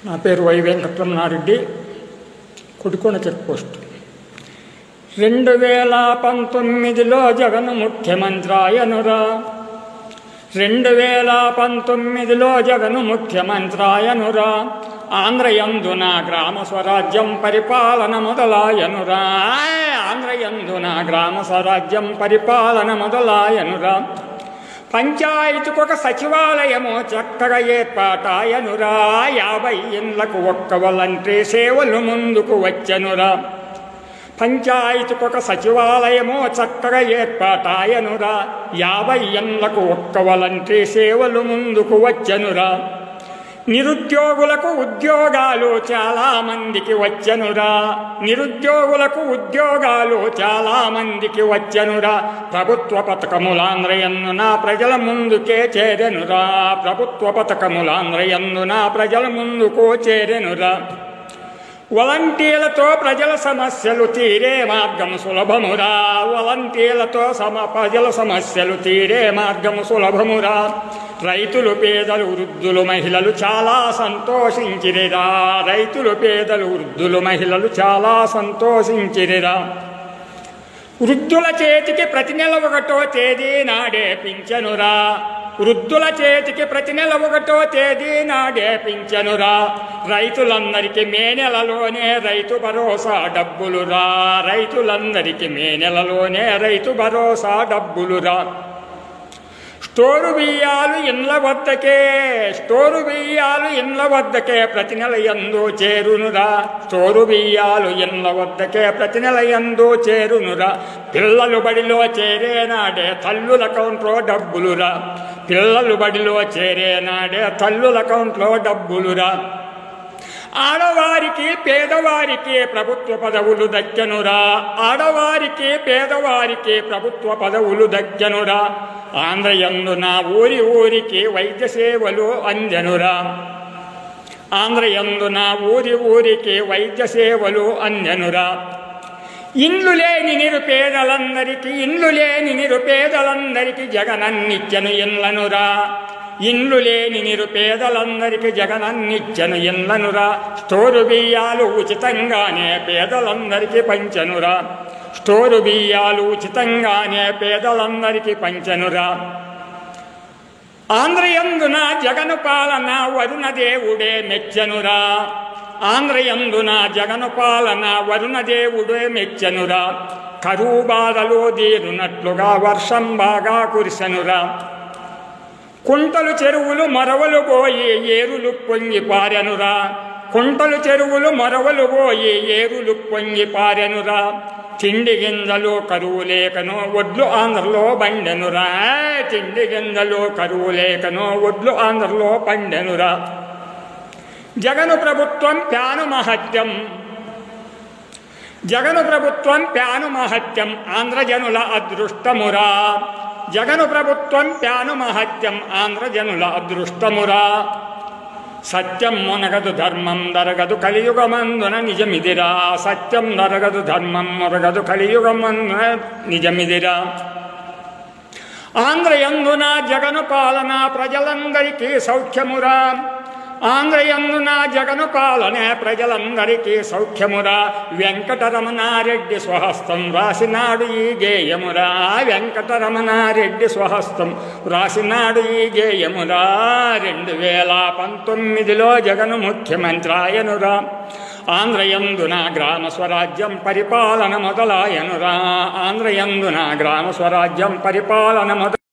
నా పేరు Y Venkataramanareddy, Kudikonda check post. 2019లో జగన్ ముఖ్యమంత్రి ఆయనురా. 2019లో జగన్ ముఖ్యమంత్రి ఆయనురా. ఆంధ్రయందున గ్రామ స్వరాజ్యం పరిపాలన మొదలాయనురా. ఆంధ్రయందున గ్రామ స్వరాజ్యం పరిపాలన మొదలాయనురా. పంచాయతీకొక సచివాలయము చక్కగా ఏర్పాటాయనురా. 50 ఇండ్లకు ఒక్క వాలంటరీ సేవలు ముందుకు వచ్చనురా. పంచాయతీకొక సచివాలయము చక్కగా ఏర్పాటాయనురా. 50 ఇండ్లకు ఒక్క వాలంటరీ సేవలు ముందుకు వచ్చనురా. నిరుద్యోగులకు ఉద్యోగాలు చాలా మందికి వచ్చనురా. నిరుద్యోగులకు ఉద్యోగాలు చాలా మందికి వచ్చనురా. ప్రభుత్వ పథకములాంధ్రయందున ప్రజల ముందుకే చేరెనురా. ప్రభుత్వ పథకములాంధ్రయందున ప్రజల ముందుకు చేరెనురా. వాలంటీర్లతో ప్రజల సమస్యలు తీరే మార్గం సులభమురా. వాలంటీర్లతో ప్రజల సమస్యలు తీరే మార్గం సులభమురా. రైతులు, పేదలు, వృద్ధులు, మహిళలు చాలా సంతోషించిరిరా. రైతులు, పేదలు, వృద్ధులు, మహిళలు చాలా సంతోషించిరిరా. వృద్ధుల చేతికి ప్రతి నెల 1వ తేదీ నాడే పింఛనురా. వృద్ధుల చేతికి ప్రతి నెల 1వ తేదీ నాడే పింఛనురా. రైతులందరికీ మే నెలలోనే రైతు భరోసా డబ్బులురా. రైతులందరికీ మే నెలలోనే రైతు భరోసా డబ్బులురా. స్టోరు బియ్యాలు ఇండ్ల వద్దకే, స్టోరు బియ్యాలు ఇండ్ల వద్దకే ప్రతి నెల యందు చేరునురా. స్టోరు బియ్యాలు ఇండ్ల వద్దకే ప్రతి నెల యందు చేరునురా. పిల్లలు బడిలో చేరేనాడే తల్లుల అకౌంట్లో డబ్బులురా. పిల్లలు బడిలో చేరేనాడే తల్లుల అకౌంట్లో డబ్బులురా. ఆడవారికి, పేదవారికి ప్రభుత్వ పదవులు దక్కనురా. ఆడవారికి, పేదవారికి ప్రభుత్వ పదవులు దక్కనురా. ఆంధ్రయందున ఊరి ఊరికి వైద్య సేవలు అందెనురా. ఆంధ్రయందున ఊరి ఊరికి వైద్య సేవలు అందెనురా. ఇండ్లు లేని నిరుపేదలందరికీ, ఇండ్లు లేని నిరుపేదలందరికీ జగనన్నిచ్చెను ఇండ్లనురా. ఇండ్లు లేని నిరుపేదలందరికీ జగనన్నిచ్చెను ఇండ్లనురా. స్టోరు బియ్యాలు ఉచితంగానే పేదలందరికీ పంచెనురా. స్టోరు బియ్యాలు ఉచితంగానే పేదలందరికీ పంచెనురా. ఆంధ్రయందున జగను పాలన వరుణదేవుడే మెచ్చెనురా. ఆంధ్రయందున జగను పాలన వరుణదేవుడే మెచ్చెనురా. కరువు బాధలు తీరునట్లుగా వర్షం బాగా కురిసెనురా. కుంటలు చెరువులు మరవలు పోయి ఏరులు పొంగి పారెనురా. కుంటలు చెరువులు మరవలు పోయి ఏరులు పొంగి పారెనురా. తిండి గింజలు కరువు లేకనో ఒడ్లు ఆంధ్రలో పండెనురా. తిండి గింజలు కరువు లేకనో ఒడ్లు ఆంధ్రలో పండెనురా. జగను ప్రభుత్వం ప్యాను మహత్యం, జగను ప్రభుత్వం ప్యాను మహత్యం ఆంధ్రజనుల అదృష్టమురా. జగను ప్రభుత్వం ప్యాను మహత్యం ఆంధ్రజనుల అదృష్టమురా. సత్యం మునగదు ధర్మం దరగదు కలియుగమందున నిజమిదిరా. సత్యం దరగదు ధర్మం మొరగదు కలియుగమందున నిజమిదిరా. ఆంధ్రయందున జగను పాలన ప్రజలందరికీ సౌఖ్యమురా. ఆంధ్రయందున జగను పాలన ప్రజలందరికీ సౌఖ్యమురా. వెంకటరమణారెడ్డి స్వహస్తం రాసినాడు ఈ గేయమురా. వెంకటరమణారెడ్డి స్వహస్తం రాసినాడు ఈ గేయమురా. 2019లో జగను ముఖ్యమంత్రి ఆయనురా. ఆంధ్రయందున గ్రామ స్వరాజ్యం పరిపాలన మొదలాయనురా. ఆంధ్రయందున గ్రామ స్వరాజ్యం పరిపాలన